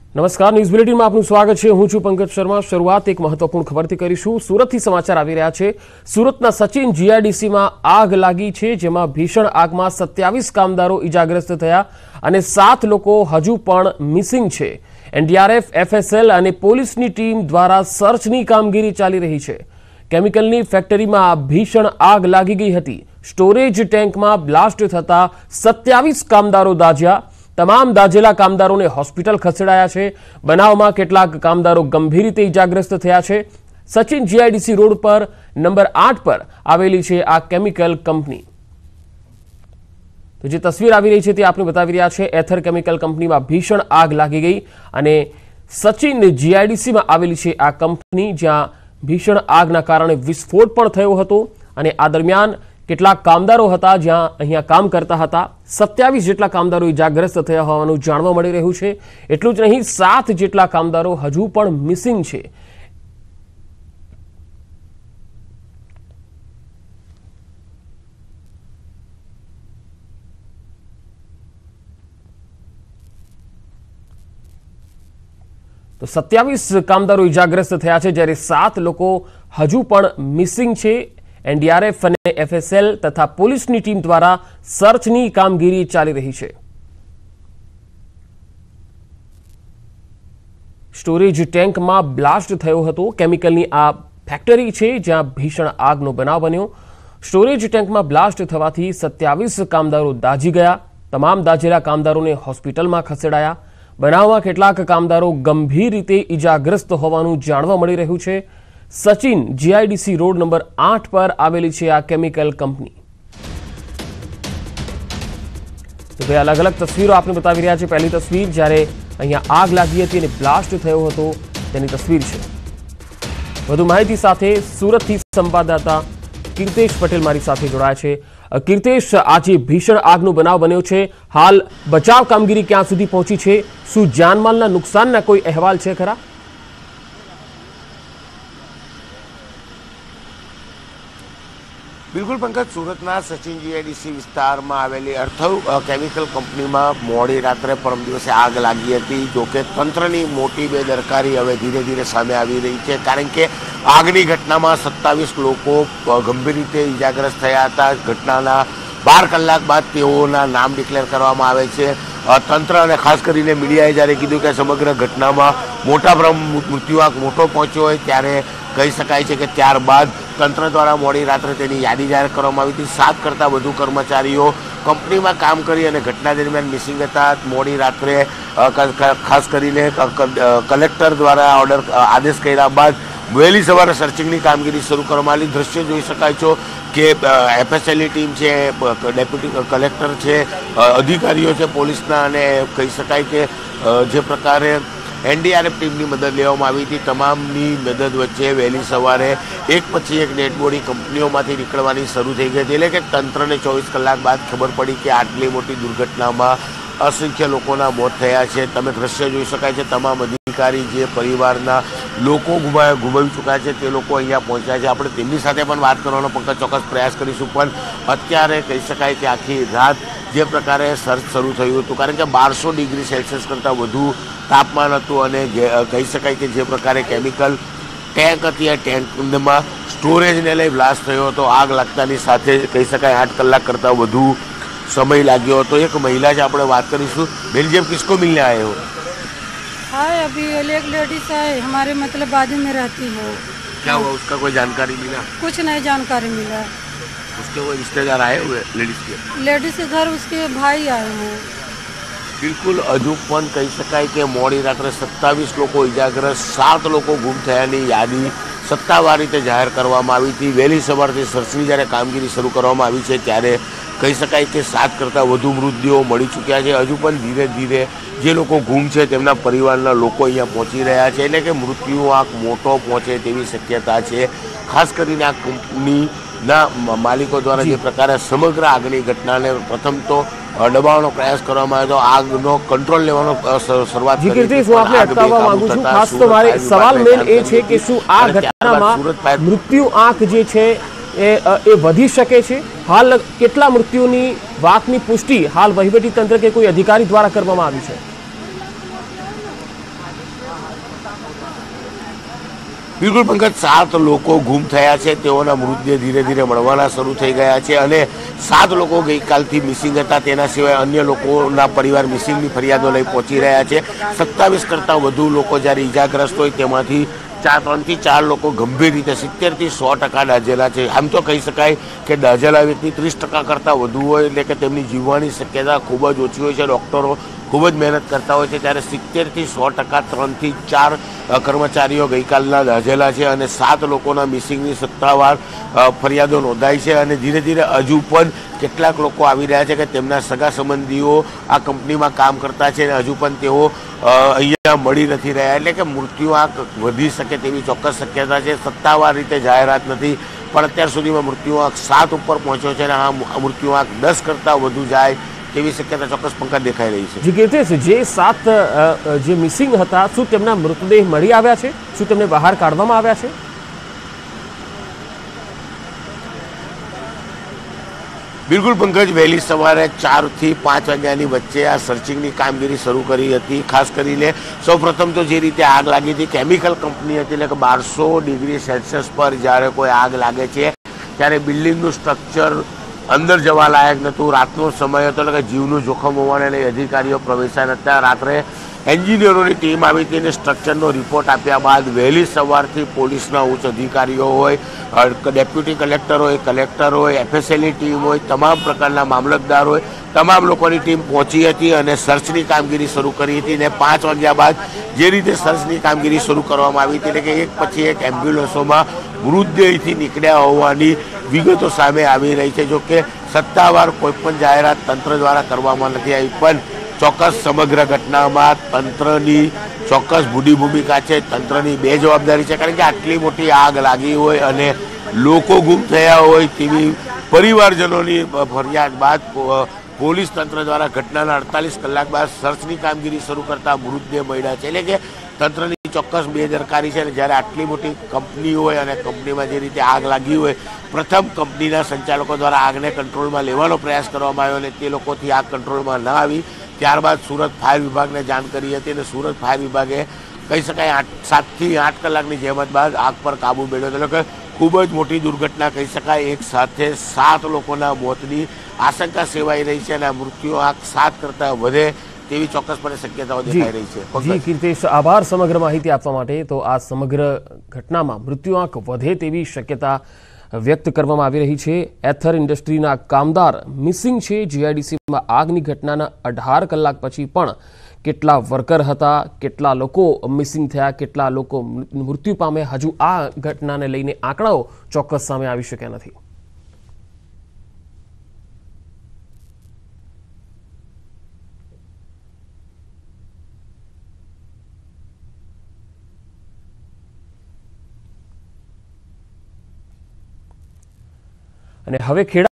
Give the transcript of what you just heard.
નમસ્કાર, ન્યૂઝ બુલેટિનમાં આપનું સ્વાગત છે। હું છું પંકજ શર્મા। શરૂઆત એક મહત્વપૂર્ણ ખબરથી કરીશું। સુરતથી સમાચાર આવી રહ્યા છે। સુરતના સચિન જીઆઈડીસીમાં આગ લાગી છે, જેમાં ભીષણ આગમાં 27 કામદારો ઈજાગ્રસ્ત થયા અને 7 લોકો હજુ પણ મિસિંગ છે। એનડીઆરએફ, એફએસએલ અને પોલીસની ટીમ દ્વારા સર્ચની કામગીરી ચાલી રહી છે। કેમિકલની ફેક્ટરીમાં ભીષણ આગ લાગી ગઈ હતી। સ્ટોરેજ ટેન્કમાં બ્લાસ્ટ થતા 27 કામદારો દાઝ્યા। તમામ દાઝેલા કામદારોને હોસ્પિટલ ખસેડાયા છે। બનાવમાં કેટલાક કામદારો ગંભીર રીતે ઈજાગ્રસ્ત થયા છે। સચિન જીઆઈડીસી રોડ પર નંબર 8 પર આવેલી છે આ કેમિકલ કંપની। તો જે તસવીર આવી રહી છે તે આપણે બતાવી રહ્યા છે। એથર કેમિકલ કંપનીમાં ભીષણ આગ લાગી ગઈ અને સચિન જીઆઈડીસીમાં આવેલી છે આ કંપની, જ્યાં ભીષણ આગના કારણે વિસ્ફોટ પણ થયો હતો અને આ દરમિયાન કેટલાક કામદારો હતા જ્યાં અહીંયા કામ કરતા હતા। 27 જેટલા કામદારો ઈજાગ્રસ્ત થયા હોવાનું જાણવા મળી રહ્યું છે। એટલું જ નહીં, 7 જેટલા કામદારો હજુ પણ મિસિંગ છે। તો 27 કામદારો ઈજાગ્રસ્ત થયા છે, જ્યારે 7 લોકો હજુ પણ મિસિંગ છે। એનડીઆરએફ અને એફએસએલ તથા પોલીસની ટીમ દ્વારા સર્ચની કામગીરી ચાલી રહી છે। સ્ટોરેજ ટેન્કમાં બ્લાસ્ટ થયો હતો। કેમિકલની આ ફેક્ટરી છે જ્યાં ભીષણ આગનો બનાવ બન્યો। સ્ટોરેજ ટેન્કમાં બ્લાસ્ટ થવાથી 27 કામદારો દાઝી ગયા। તમામ દાઝેલા કામદારોને હોસ્પિટલમાં ખસેડાયા। બનાવમાં કેટલાક કામદારો ગંભીર રીતે ઈજાગ્રસ્ત હોવાનું જાણવા મળી રહ્યું છે। સચિન જીઆઈડીસી રોડ નંબર 8 પર આવેલી છે આ કેમિકલ કંપની। તો ભાઈ અલગ અલગ તસવીરો આપણે બતાવી રહ્યા છે। પહેલી તસવીર જ્યારે અહીંયા આગ લાગી હતી અને બ્લાસ્ટ થયો હતો તેની તસવીર છે। વધુ માહિતી સાથે સુરતથી સંવાદદાતા કીર્તેશ પટેલ મારી સાથે જોડાયા છે। કીર્તેશ, આજે ભીષણ આગનો બનાવ બન્યો છે, હાલ બચાવ કામગીરી ક્યાં સુધી પહોંચી છે? શું જાનમાલના નુકસાનના કોઈ અહેવાલ છે ખરા? બિલકુલ પંકજ, સુરતના સચિન જીઆઈડીસી વિસ્તારમાં આવેલી અર્થવ કેમિકલ કંપનીમાં મોડી રાત્રે પરમ દિવસે આગ લાગી હતી। જોકે તંત્રની મોટી બેદરકારી હવે ધીરે ધીરે સામે આવી રહી છે, કારણ કે આગની ઘટનામાં 27 લોકો ગંભીર રીતે ઈજાગ્રસ્ત થયા હતા। ઘટનાના 12 કલાક બાદ તેઓના નામ ડિક્લેર કરવામાં આવે છે। તંત્ર અને ખાસ કરીને મીડિયાએ જ્યારે કીધું કે સમગ્ર ઘટનામાં મોટા મૃત્યુઆંક મોટો પહોંચ્યો હોય, ત્યારે કહી શકાય છે કે ત્યારબાદ તંત્ર દ્વારા મોડી રાત્રે તેની યાદી જાહેર કરવામાં આવી હતી। 7 કરતાં વધુ કર્મચારીઓ કંપનીમાં કામ કરી અને ઘટના દરમિયાન મિસિંગ હતા। મોડી રાત્રે ખાસ કરીને કલેક્ટર દ્વારા આદેશ કર્યા બાદ વહેલી સવારે સર્ચિંગની કામગીરી શરૂ કરવામાં આવી। દ્રશ્ય જોઈ શકાય છો કે એફએસએલની ટીમ છે, ડેપ્યુટી કલેક્ટર છે, અધિકારીઓ છે પોલીસના, અને કહી શકાય કે જે પ્રકારે એનડીઆરએફ ટીમની મદદ લેવામાં આવી હતી, તમામની મદદ વચ્ચે વહેલી સવારે એક પછી એક ડેડ બોડી કંપનીઓમાંથી નીકળવાની શરૂ થઈ ગઈ હતી। એટલે કે તંત્રને 24 કલાક બાદ ખબર પડી કે આટલી મોટી દુર્ઘટનામાં અસંખ્ય લોકોના મોત થયા છે। તમે દ્રશ્ય જોઈ શકાય છે, તમામ અધિકારી જે પરિવારના લોકો ગુમાવી ચૂક્યા છે તે લોકો અહીંયા પહોંચ્યા છે। આપણે તેમની સાથે પણ વાત કરવાનો પંકજ ચોક્કસ પ્રયાસ કરીશું, પણ અત્યારે કહી શકાય કે આખી રાત જે પ્રકારે સર્ચ શરૂ થયું હતું, કારણ કે 1200 ડિગ્રી સેલ્સિયસ કરતાં વધુ તાપમાન હતું અને કહી શકાય કે જે પ્રકારે કેમિકલ ટેન્ક હતી, આ ટેન્કમાં સ્ટોરેજને લઈ બ્લાસ્ટ થયો હતો। આગ લાગતાની સાથે કહી શકાય 8 કલાક કરતાં વધુ સમય લાગ્યો હતો। એક મહિલા છે, આપણે વાત કરીશું। बेल्जियम किसको मिलने आए हो? हाँ, अभी एक लेडीज है हमारे मतलब बाजू में रहती हो। क्या हुआ, उसका कोई जानकारी मिला? कुछ नहीं जानकारी मिला। उसके वो रिश्तेदार आए हुए लेडीज के? लेडीज के घर उसके भाई आए हैं। બિલકુલ હજુ પણ કહી શકાય કે મોડી રાત્રે 27 લોકો ઈજાગ્રસ્ત, 7 લોકો ગુમ થયાની યાદી સત્તાવાર રીતે જાહેર કરવામાં આવી હતી। વહેલી સવારથી સર્ચની જ્યારે કામગીરી શરૂ કરવામાં આવી છે, ત્યારે કહી શકાય કે 7 કરતાં વધુ મૃતદેહો મળી ચૂક્યા છે। હજુ પણ ધીરે ધીરે જે લોકો ગુમ છે તેમના પરિવારના લોકો અહીંયા પહોંચી રહ્યા છે, એટલે કે મૃત્યુઆંક મોટો પહોંચે તેવી શક્યતા છે। ખાસ કરીને આ કંપનીના માલિકો દ્વારા જે પ્રકારે સમગ્ર આગની ઘટનાને પ્રથમ તો દબાવવાનો પ્રયાસ કરવામાં આવ્યો, આગનો કંટ્રોલ લેવાનો શરૂઆત કરી। કીર્તેશ, હું આપને અટકાવવા માંગુ છું। ખાસ તો મારે સવાલ મેન એ છે કે શું આ ઘટનામાં મૃત્યુ આંક જે છે એ વધી શકે છે? હાલ કેટલા મૃત્યુની વાતની પુષ્ટિ હાલ વહીવટી તંત્ર કે કોઈ અધિકારી દ્વારા કરવામાં આવી છે? બિલકુલ પંકજ, 7 લોકો ગુમ થયા છે, તેઓના મૃતદેહ ધીરે ધીરે મળવાના શરૂ થઈ ગયા છે અને 7 લોકો ગઈકાલથી મિસિંગ હતા. તેના સિવાય અન્ય લોકોના પરિવાર મિસિંગની ફરિયાદો લઈ પહોંચી રહ્યા છે. 27 કરતાં વધુ લોકો જ્યારે ઈજાગ્રસ્ત હોય તેમાંથી 3 થી 4 લોકો ગંભીર રીતે 70 થી 100% દાઝેલા છે. આમ તો કહી શકાય કે દાઝેલા વ્યક્તિ 30% કરતાં વધુ હોય એટલે કે તેમની જીવવાની શક્યતા ખૂબ જ ઓછી હોય છે. ડૉક્ટરો ખૂબ જ મહેનત કરતા હોય છે, ત્યારે 70 થી 100% 3 થી 4 કર્મચારીઓ ગઈકાલના દાઝેલા છે અને 7 લોકોના મિસિંગની સત્તાવાર ફરિયાદો નોંધાઈ છે અને ધીરે ધીરે હજુ પણ કેટલાક લોકો આવી રહ્યા છે કે તેમના સગા સંબંધીઓ આ કંપનીમાં કામ કરતા છે અને હજુ પણ તેઓ અહીંયા મળી નથી રહ્યા, એટલે કે મૃત્યુઆંક વધી શકે તેવી ચોક્કસ શક્યતા છે. સત્તાવાર રીતે જાહેરાત નથી, પણ અત્યાર સુધીમાં મૃત્યુઆંક 7 ઉપર પહોંચ્યો છે અને આ મૃત્યુઆંક 10 કરતાં વધુ જાય તેવી શક્યતા ચોક્કસ પંકજ દેખાઈ રહી છે. જી કીર્તિશ, જે 7 જે મિસિંગ હતા, શું તેમના મૃતદેહ મળી આવ્યા છે? શું તેમને બહાર કાઢવામાં આવ્યા છે? બિલકુલ પંકજ, વહેલી સવારે 4 થી 5 વાગ્યાની વચ્ચે આ સર્ચિંગની કામગીરી શરૂ કરી હતી. ખાસ કરીને સૌપ્રથમ તો જે રીતે આગ લાગી હતી, કેમિકલ કંપની હતી, એટલે કે 1200 ડિગ્રી સેલ્સિયસ પર જ્યારે કોઈ આગ લાગે છે ત્યારે બિલ્ડિંગનું સ્ટ્રક્ચર અંદર જવા લાયક નહોતું. રાતનો સમય હતો એટલે કે જીવનું જોખમ હોવાને લઈ અધિકારીઓ પ્રવેશ્યા નહોતા. રાત્રે એન્જિનિયરોની ટીમ આવી હતી અને સ્ટ્રક્ચરનો રિપોર્ટ આપ્યા બાદ વહેલી સવારથી પોલીસના ઉચ્ચ અધિકારીઓ હોય, ડેપ્યુટી કલેક્ટર હોય, કલેક્ટર હોય, એફએસએલની ટીમ હોય, તમામ પ્રકારના મામલતદાર હોય, તમામ લોકોની ટીમ પહોંચી હતી અને સર્ચની કામગીરી શરૂ કરી હતી. અને 5 વાગ્યા બાદ જે રીતે સર્ચની કામગીરી શરૂ કરવામાં આવી હતી, એટલે કે એક પછી એક એમ્બ્યુલન્સોમાં મૃતદેહથી નીકળ્યા હોવાની વિગતો સામે આવી રહી છે. જોકે સત્તાવાર કોઈપણ જાહેરાત તંત્ર દ્વારા કરવામાં નથી આવી, પણ ચોક્કસ સમગ્ર ઘટનામાં તંત્રની ચોક્કસ બુડી ભૂમિકા છે. તંત્રની બે જવાબદારી છે, કારણ કે આટલી મોટી આગ લાગી હોય અને લોકો ગુમ થયા હોય તેવી પરિવારજનોની ફરિયાદ બાદ પોલીસ તંત્ર દ્વારા ઘટનાના 48 કલાક બાદ સર્ચની કામગીરી શરૂ કરતા મૃતદેહ મળ્યા છે. એટલે કે તંત્રની ચોક્કસ બેદરકારી છે. જ્યારે આટલી મોટી કંપની હોય અને કંપનીમાં જે રીતે આગ લાગી હોય, પ્રથમ કંપનીના સંચાલકો દ્વારા આગને કંટ્રોલમાં લેવાનો પ્રયાસ કરવામાં આવ્યો અને તે લોકોથી આગ કંટ્રોલમાં ન આવી. ત્યારબાદ સુરત ફાયર વિભાગને જાણ કરી હતી અને સુરત ફાયર વિભાગે કહી શકાય 7 થી 8 કલાકની જહેમત બાદ આગ પર કાબૂ મેળવ્યો. એટલે કે ખૂબ જ મોટી દુર્ઘટના કહી શકાય. એક સાથે 7 લોકોના મોતની આશંકા સેવાઈ રહી છે અને આ મૃત્યુ આંક 7 કરતાં વધે તેવી ચોક્કસપણે શક્યતાઓ દેખાઈ રહી છે. જી કીર્તિશ, આભાર સમગ્ર માહિતી આપવા માટે. તો આ સમગ્ર ઘટનામાં મૃત્યુઆંક વધે તેવી શક્યતા વ્યક્ત કરવામાં આવી રહી છે. એથર ઇન્ડસ્ટ્રીના કામદાર મિસિંગ છે. જીઆઈડીસીમાં આગની ઘટનાના 18 કલાક પછી પણ કેટલા વર્કર હતા, કેટલા લોકો મિસિંગ થયા, કેટલા લોકો મૃત્યુ પામ્યા, હજુ આ ઘટનાને લઈને આંકડાઓ ચોક્કસ સામે આવી શક્યા નથી. અને હવે ખેડા